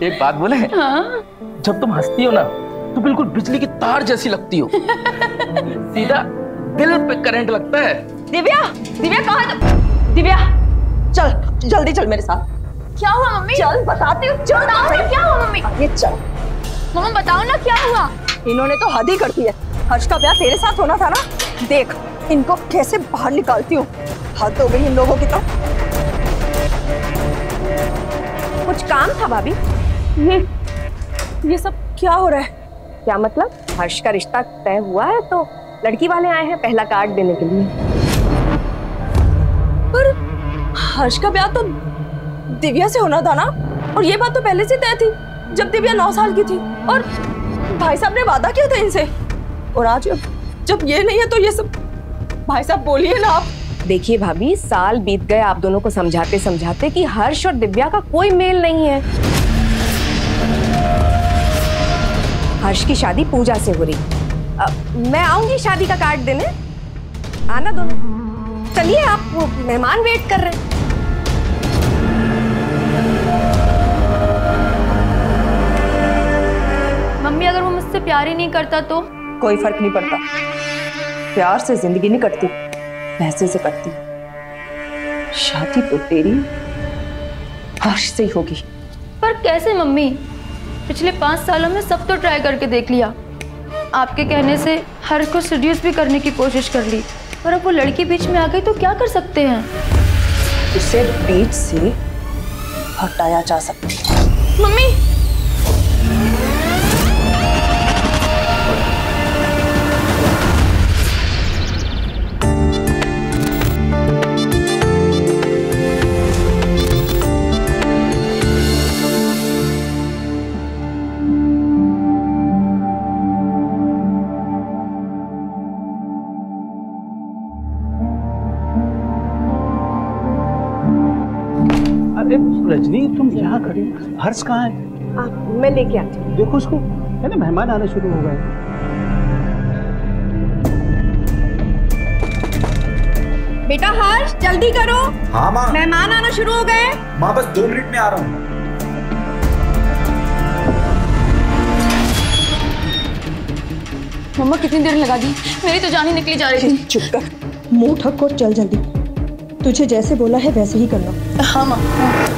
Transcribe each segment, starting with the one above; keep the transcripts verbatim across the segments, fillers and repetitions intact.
एक बात बोले? हाँ? जब तुम हंसती हो ना तो बिल्कुल बिजली की तार जैसी लगती हो। सीधा दिल पे करंट लगता है। दिव्या, दिव्या कहाँ? दिव्या चल जल्दी चल मेरे साथ। क्या हुआ मम्मी? चल बताती हूँ। चल बताओ ना क्या हुआ मम्मी? ये चल। मम्मा बताओ ना क्या हुआ? इन्होंने तो हद ही कर दी है। हर्ष का ब्याह तेरे साथ होना था ना, देख इनको कैसे बाहर निकालती हूँ। हद हो गई इन लोगों की तो। कुछ काम था भाभी? ये ये सब क्या हो रहा है? क्या मतलब? हर्ष का रिश्ता तय हुआ है तो लड़की वाले आए हैं पहला कार्ड देने के लिए। पर हर्ष का ब्याह तो दिव्या से होना था ना, और ये बात तो पहले से तय थी जब दिव्या नौ साल की थी, और भाई साहब ने वादा किया था इनसे। और आज जब ये नहीं है तो ये सब, भाई साहब बोलिए ना आप। देखिए भाभी, साल बीत गए आप दोनों को समझाते समझाते कि हर्ष और दिव्या का कोई मेल नहीं है। हर्ष की शादी पूजा से हो रही। आ, मैं आऊंगी शादी का कार्ड देने, आना दोनों। चलिए आप, वो मेहमान वेट कर रहे हैं। मम्मी अगर वो मुझसे प्यार ही नहीं करता तो? कोई फर्क नहीं पड़ता। प्यार से जिंदगी नहीं कटती, पैसे से कटती। शादी तो तेरी हर्ष से ही होगी। पर कैसे मम्मी? पिछले पांच सालों में सब तो ट्राई करके देख लिया। आपके कहने से हर्ष को सीड्यूस भी करने की कोशिश कर ली, पर अब वो लड़की बीच में आ गई तो क्या कर सकते हैं? उसे बीच से हटाया जा सकता है। मम्मी अरे रजनी, तुम यहाँ खड़ी, हर्ष कहाँ है? आ, मैं लेके आती हूँ। देखो उसको, है ना, मेहमान आने शुरू हो गए। बेटा हर्ष जल्दी करो। हाँ माँ। मेहमान आना शुरू हो गए। माँ बस दो मिनट में आ रहा हूँ। मम्मा कितनी देर लगा दी? मेरी तो जान ही निकली जा रही थी। चुप कर, मुंह ठक और चल जल्दी। तुझे जैसे बोला है वैसे ही करना। हाँ माँ।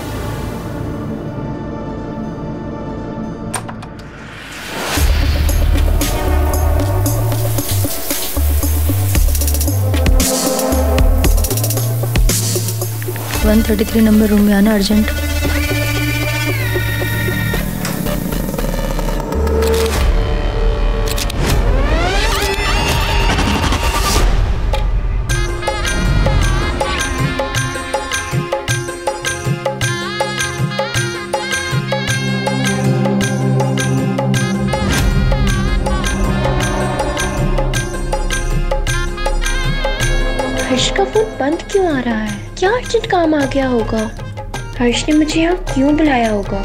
One thirty three number room में आना अर्जेंट। हर्ष का फोन बंद क्यों आ रहा है? क्या अर्जेंट काम आ गया होगा? हर्ष ने मुझे यहाँ क्यों बुलाया होगा?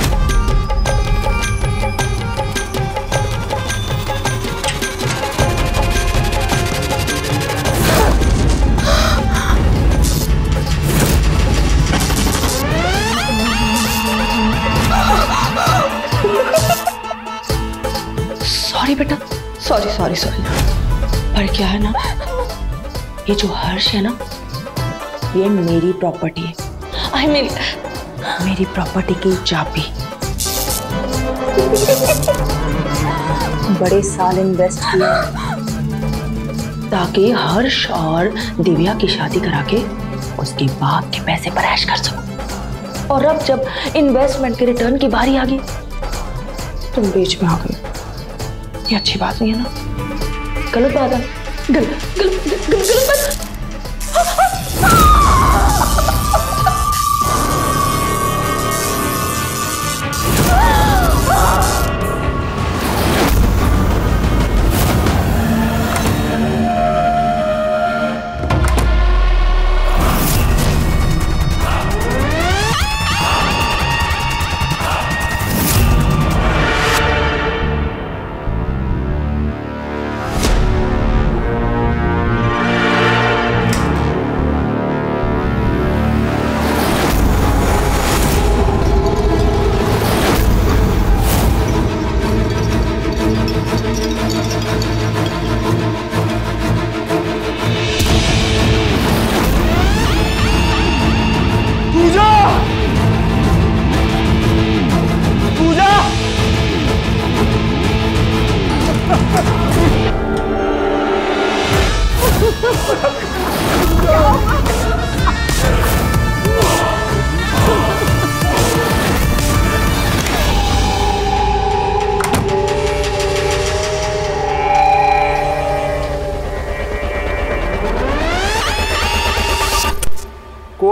सॉरी बेटा, सॉरी सॉरी सॉरी। पर क्या है ना, ये जो हर्ष है ना, ये मेरी प्रॉपर्टी है। आई I मीन mean, मेरी प्रॉपर्टी की चाबी। बड़े साल इन्वेस्ट किया ताकि हर्ष और दिव्या की शादी करा के उसके बाप के पैसे पर ऐश कर सकूं। और अब जब इन्वेस्टमेंट के रिटर्न की बारी आ गई, तुम बीच में आ गई। ये अच्छी बात नहीं है ना? गलत बात है। गलत गलत गलत गलत बात।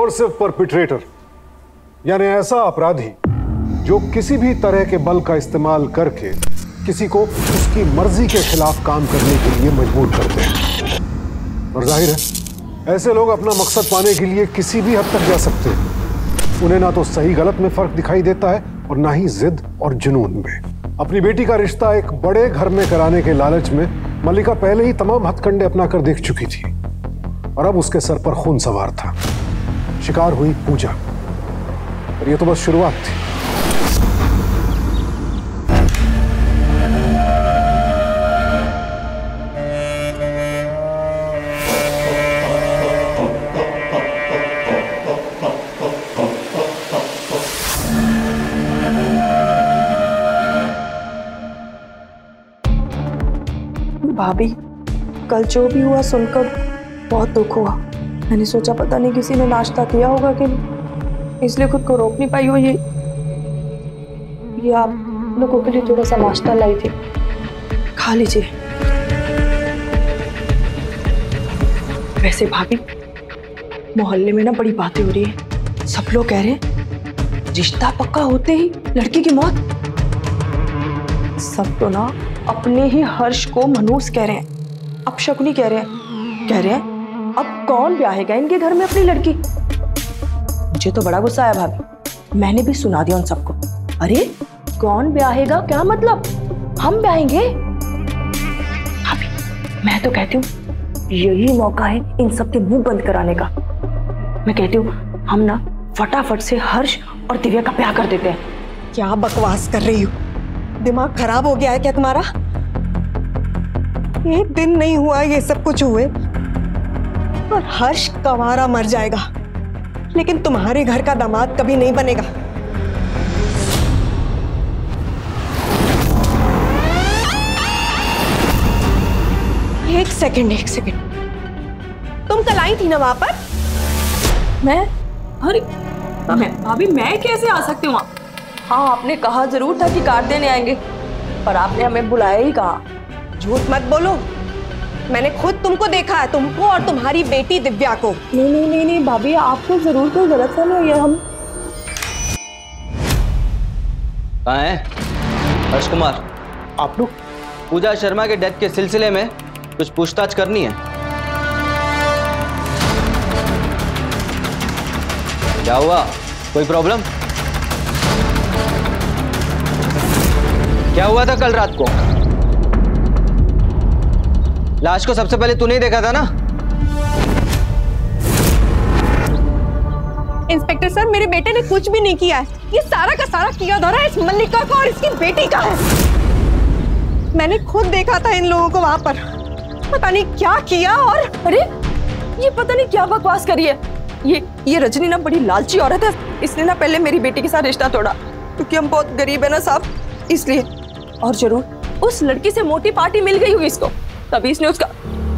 कोर्सिव परपिट्रेटर यानी ऐसा अपराधी जो किसी भी तरह के बल का इस्तेमाल करके किसी को उसकी मर्जी के खिलाफ काम करने के लिए मजबूर करते हैं। और जाहिर है ऐसे लोग अपना मकसद पाने के लिए किसी भी हद तक जा सकते हैं। उन्हें ना तो सही गलत में फर्क दिखाई देता है और ना ही जिद और जुनून में। अपनी बेटी का रिश्ता एक बड़े घर में कराने के लालच में मल्लिका पहले ही तमाम हथकंडे अपना कर देख चुकी थी और अब उसके सर पर खून सवार था। शिकार हुई पूजा और ये तो बस शुरुआत थी। भाभी, कल जो भी हुआ सुनकर बहुत दुख हुआ। मैंने सोचा पता नहीं किसी ने नाश्ता किया होगा कि नहीं, इसलिए खुद को रोक नहीं पाई हो। ये ये आप लोगों के लिए थोड़ा सा नाश्ता लाई थी, खा लीजिए। वैसे भाभी, मोहल्ले में ना बड़ी बातें हो रही है। सब लोग कह रहे हैं रिश्ता पक्का होते ही लड़की की मौत। सब तो ना अपने ही हर्ष को मनहूस कह रहे हैं, अपशकुनी कह रहे हैं। कह रहे हैं अब कौन ब्याहेगा इनके घर में अपनी लड़की। मुझे तो बड़ा गुस्सा आया भाभी, मैंने भी सुना दिया उन सबको। अरे कौन ब्याहेगा क्या मतलब, हम ब्याहेंगे? भाभी मैं तो कहती हूँ यही मौका है इन सब के मुंह बंद कराने का। मैं कहती हूँ हम ना फटाफट से हर्ष और दिव्या का ब्याह कर देते हैं। क्या बकवास कर रही हो? दिमाग खराब हो गया है क्या तुम्हारा? एक दिन नहीं हुआ ये सब कुछ हुए और हर्ष कंवारा मर जाएगा, लेकिन तुम्हारे घर का दामाद कभी नहीं बनेगा। एक सेकंड एक सेकंड, तुम कल आई थी ना वहां पर? मैं? अरे मैं भाभी मैं कैसे आ सकती हूँ? हाँ आपने कहा जरूर था कि कार देने आएंगे, पर आपने हमें बुलाया ही कहा। झूठ मत बोलो, मैंने खुद तुमको देखा है, तुमको और तुम्हारी बेटी दिव्या को। नहीं नहीं नहीं नहीं भाभी, आपको जरूर कोई गलतफहमी हुई है। हम कहाँ है हर्ष कुमार? आप लोग? पूजा शर्मा के डेथ के सिलसिले में कुछ पूछताछ करनी है। क्या हुआ, कोई प्रॉब्लम? क्या हुआ था कल रात को? लाश को सबसे पहले तूने ही देखा था ना? इंस्पेक्टर सर, मेरे बेटे ने कुछ भी नहीं किया है। ये सारा का सारा किया धरा इस मल्लिका का और इसकी बेटी का है। मैंने खुद देखा था इन लोगों को वहां पर, पता नहीं क्या किया। और अरे ये पता नहीं क्या बकवास करी है। ये ये रजनी ना बड़ी लालची औरत है। इसने ना पहले मेरी बेटी के साथ रिश्ता तोड़ा, क्योंकि हम बहुत गरीब है ना साहब, इसलिए। और जरूर उस लड़की से मोटी पार्टी मिल गई होगी इसको, तभी इसने उसका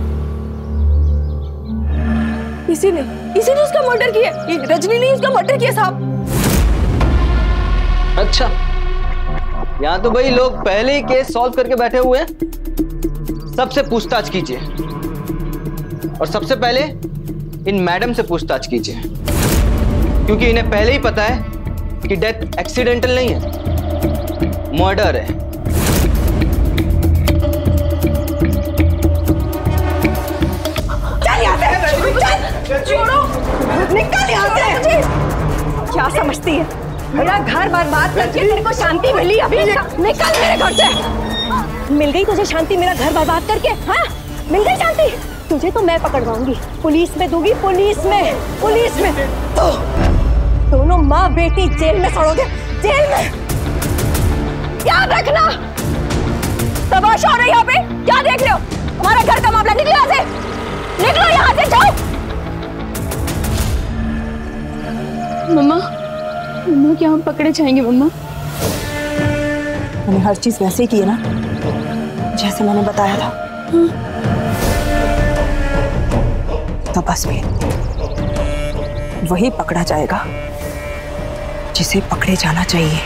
इसी ने इसी ने उसका मर्डर किया। ये रजनी ने उसका मर्डर किया साहब। अच्छा, यहाँ तो भाई लोग पहले ही केस सॉल्व करके बैठे हुए हैं। सबसे पूछताछ कीजिए और सबसे पहले इन मैडम से पूछताछ कीजिए, क्योंकि इन्हें पहले ही पता है कि डेथ एक्सीडेंटल नहीं है, मर्डर है। चल यहाँ से, छोड़ो, निकल यहाँ से। क्या समझती है? मेरा घर बर्बाद करके तेरे को शांति मिली? अभी निकल मेरे घर से। मिल गई तुझे शांति मेरा घर बर्बाद करके? हाँ मिल गई शांति? तुझे तो मैं पकड़वाऊंगी, पुलिस में दूंगी, पुलिस में पुलिस में तो दोनों माँ बेटी जेल में सड़ोगे, जेल में। याद रखना। तमाशा हो रहा है यहाँ पे, क्या देख रहे हो? हमारा घर का मामला। निकलो यहाँ से, निकलो यहाँ से, जाओ। मम्मा, मम्मा क्या हम पकड़े जाएंगे? मम्मा मैंने हर चीज वैसे ही की है ना जैसे मैंने बताया था। तो बस भी वही पकड़ा जाएगा जिसे पकड़े जाना चाहिए।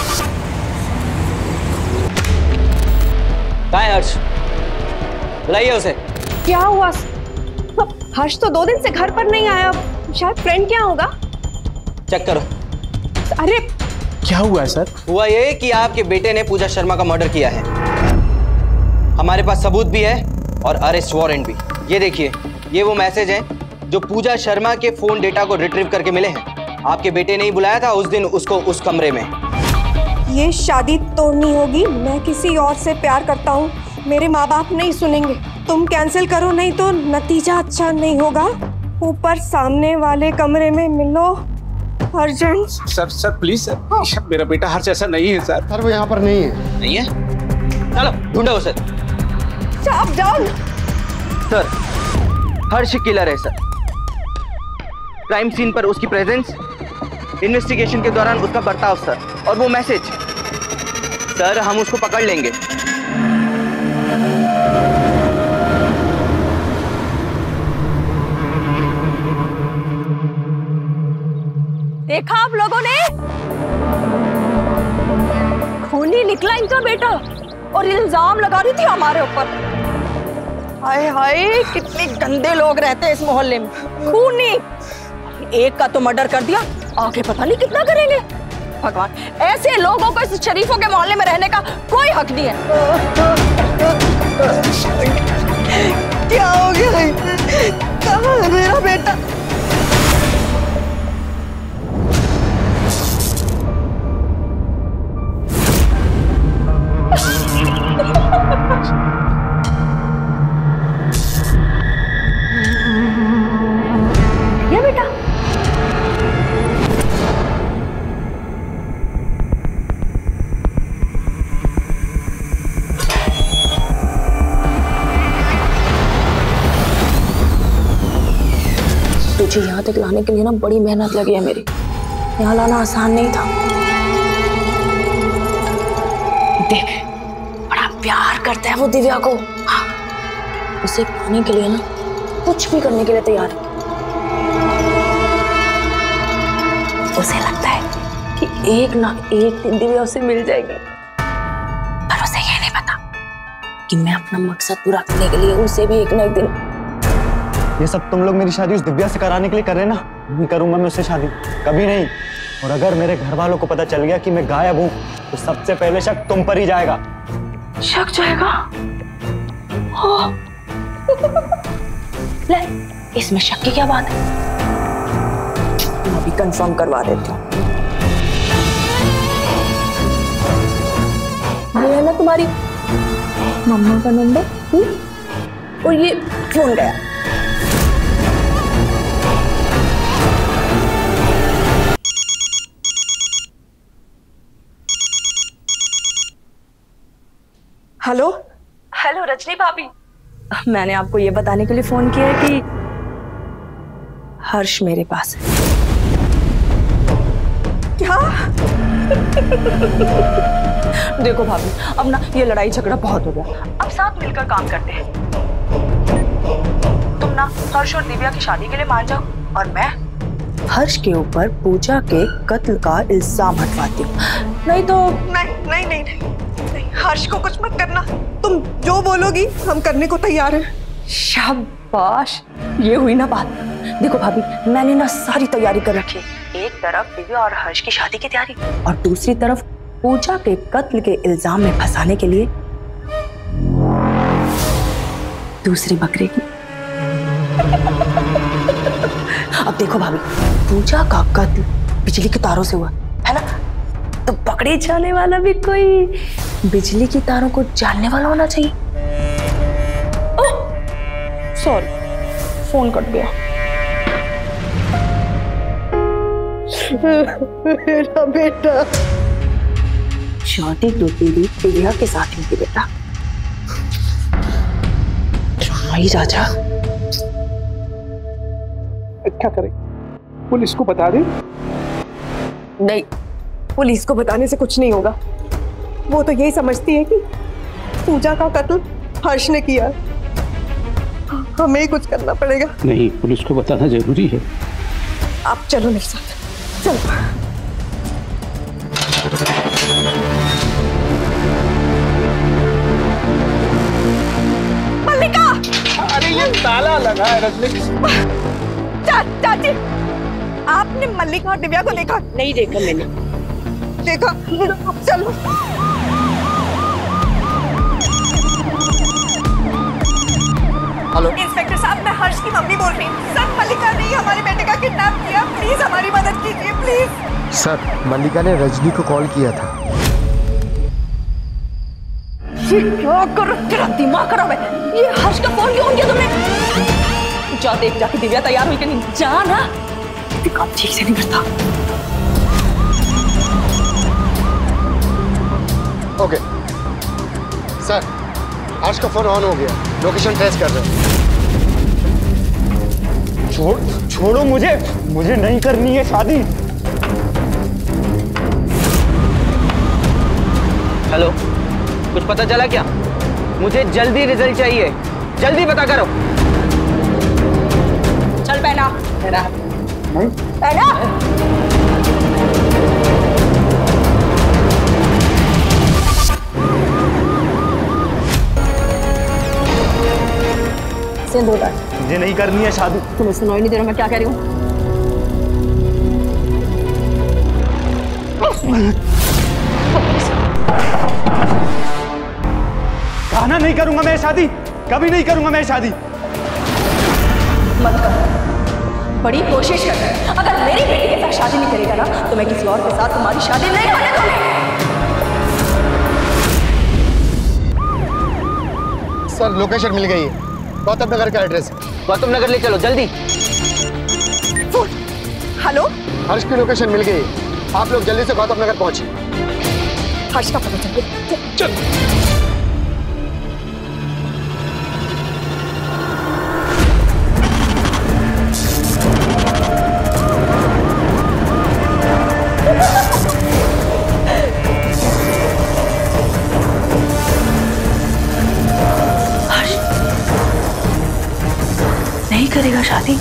कहाँ है हर्ष? बुलाइए उसे। क्या हुआ? हर्ष तो दो दिन से घर पर नहीं आया, शायद फ्रेंड क्या होगा। चेक करो। अरे क्या हुआ है सर? हुआ ये कि आपके बेटे ने पूजा शर्मा का मर्डर किया है। हमारे पास सबूत भी है और अरेस्ट वारंट भी। ये देखिए, ये वो मैसेज हैं जो पूजा शर्मा के फोन डेटा को रिट्रीव करके मिले हैं। आपके बेटे ने ही बुलाया था उस दिन उसको उस कमरे में। ये शादी तोड़नी होगी। मैं किसी और से प्यार करता हूँ, मेरे माँ बाप नहीं सुनेंगे। तुम कैंसिल करो, नहीं तो नतीजा अच्छा नहीं होगा। ऊपर सामने वाले कमरे में मिलो urgent. Sir sir please sir, मेरा बेटा हर्ष ऐसा नहीं है सर। सर वो यहाँ पर नहीं है। नहीं है? चलो ढूंढो उसे। आप जाओ। सर, हर्ष किलर है सर। क्राइम सीन पर उसकी प्रेजेंस, इन्वेस्टिगेशन के दौरान उसका बर्ताव सर, और वो मैसेज सर, हम उसको पकड़ लेंगे। देखा आप लोगों ने, खूनी निकला इनका बेटा और इल्जाम लगा रही थी हमारे ऊपर। हाय हाय, कितने गंदे लोग रहते हैं इस मोहल्ले में। खूनी, एक का तो मर्डर कर दिया, आगे पता नहीं कितना करेंगे। भगवान, ऐसे लोगों को इस शरीफों के मोहल्ले में रहने का कोई हक नहीं है। क्या हो गया? कहाँ है मेरा बेटा? ये बेटा तुझे यहाँ तक लाने के लिए ना बड़ी मेहनत लगी है मेरी। यहाँ लाना आसान नहीं था। देख, बड़ा प्यार करता है वो दिव्या को। हाँ, उसे पाने के लिए ना कुछ भी करने के लिए तैयार है। उसे लगता है कि एक ना एक दिन दिव्या उसे मिल जाएगी, पर उसे ये नहीं पता कि मैं अपना मकसद पूरा करने के लिए उसे भी एक ना एक दिन। ये सब तुम लोग मेरी शादी उस दिव्या से कराने के लिए कर रहे ना? नहीं करूंगा मैं उससे शादी, कभी नहीं। और अगर मेरे घर वालों को पता चल गया कि मैं गायब हूँ तो सबसे पहले शक तुम पर ही जाएगा। शक जाएगा? हाँ। ले, इसमें शक की क्या बात है? मैं भी कंफर्म करवा देती हूँ। ये है ना तुम्हारी मम्मा का नंबर, और ये फोन गया। हेलो हेलो रजनी भाभी, मैंने आपको ये बताने के लिए फोन किया है कि हर्ष मेरे पास है। क्या? देखो भाभी, अब ना ये लड़ाई झगड़ा बहुत हो गया, अब साथ मिलकर काम करते हैं। तुम ना हर्ष और दिव्या की शादी के लिए मान जाओ और मैं हर्ष के ऊपर पूजा के कत्ल का इल्जाम हटवाती हूँ। नहीं तो नहीं नहीं नहीं नहीं, नहीं। हर्ष को कुछ मत करना, तुम जो बोलोगी हम करने को तैयार हैं। शाबाश, ये हुई ना बात। देखो भाभी, मैंने ना सारी तैयारी कर रखी है। एक तरफ दिव्या और हर्ष की शादी की तैयारी और दूसरी तरफ पूजा के कत्ल के इल्जाम में फंसाने के लिए दूसरे बकरे की। अब देखो भाभी, पूजा का कत्ल बिजली के तारों से हुआ है ना, तो पकड़े जाने वाला भी कोई बिजली की तारों को जानने वाला होना चाहिए। ओह सॉरी, फोन कट गया। मेरा बेटा। शादी तो तेरी दिव्या के साथ ही बेटा। आई राजा, क्या करें? पुलिस को बता दें? नहीं, पुलिस को बताने से कुछ नहीं होगा। वो तो यही समझती है कि पूजा का कत्ल हर्ष ने किया। हमें ही कुछ करना पड़ेगा। नहीं, पुलिस को बताना जरूरी है। आप चलो मेरे साथ, चलो। मल्लिका! अरे ये ताला लगा है रजनी। चा, चाची, आपने मल्लिका और दिव्या को देखा? नहीं देखा मैंने। देखा? चलो। हेलो इंस्पेक्टर साहब, मैं हर्ष की मम्मी बोल रही हूँ। सर, मल्लिका ने हमारे बेटे का किडनैप किया, प्लीज हमारी मदद कीजिए प्लीज। सर, मल्लिका ने रजनी को कॉल किया था। ये क्या कर तेरा दिमाग खराब है। ये हर्ष का फोन क्यों किया तुमने? जा देख जाके दिव्या तैयार हुई कि नहीं। जा ना, काम ठीक से नहीं करता। ओके सर, हर्ष का फोन ऑन हो गया, लोकेशन ट्रेस कर रहे हैं। छोड़ छोड़ो मुझे, मुझे नहीं करनी है शादी। हेलो, कुछ पता चला क्या? मुझे जल्दी रिजल्ट चाहिए, जल्दी पता करो। चल पहना पहना पहना। सिंदूर डाल। मुझे नहीं करनी है शादी। तुम्हें सुनाई नहीं दे रहा मैं क्या कह रही हूँ? कहना नहीं करूंगा मैं शादी, कभी नहीं करूंगा मैं शादी। मत कर, बड़ी कोशिश कर। अगर मेरी बेटी के साथ शादी नहीं करेगा ना तो मैं किसी और के साथ तुम्हारी शादी नहीं होने दूंगी। सर, लोकेशन मिल गई है, गौतम नगर का एड्रेस। गौतम नगर ले चलो जल्दी। हेलो, हर्ष की लोकेशन मिल गई है, आप लोग जल्दी से गौतम नगर पहुंचिए। हर्ष का पता चलिए। चल। नहीं करेगा शादी?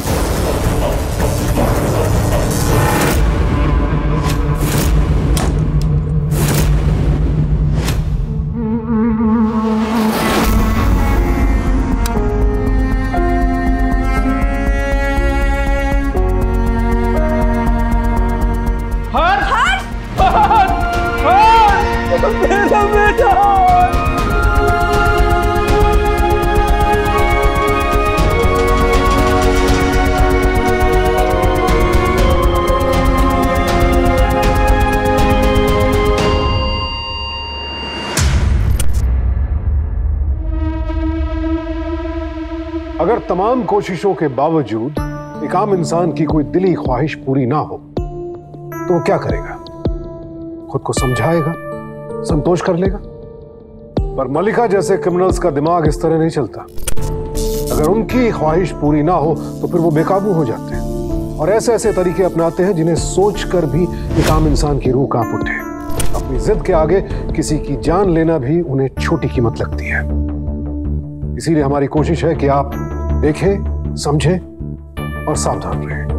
अगर तमाम कोशिशों के बावजूद एक आम इंसान की कोई दिली ख्वाहिश पूरी ना हो तो वो क्या करेगा? खुद को समझाएगा, संतोष कर लेगा। पर मल्लिका जैसे क्रिमिनल्स का दिमाग इस तरह नहीं चलता। अगर उनकी ख्वाहिश पूरी ना हो तो फिर वो बेकाबू हो जाते हैं और ऐसे ऐसे तरीके अपनाते हैं जिन्हें सोचकर भी एक आम इंसान की रूह कांप उठे। अपनी जिद के आगे किसी की जान लेना भी उन्हें छोटी कीमत लगती है। इसीलिए हमारी कोशिश है कि आप देखें, समझें और सावधान रहें।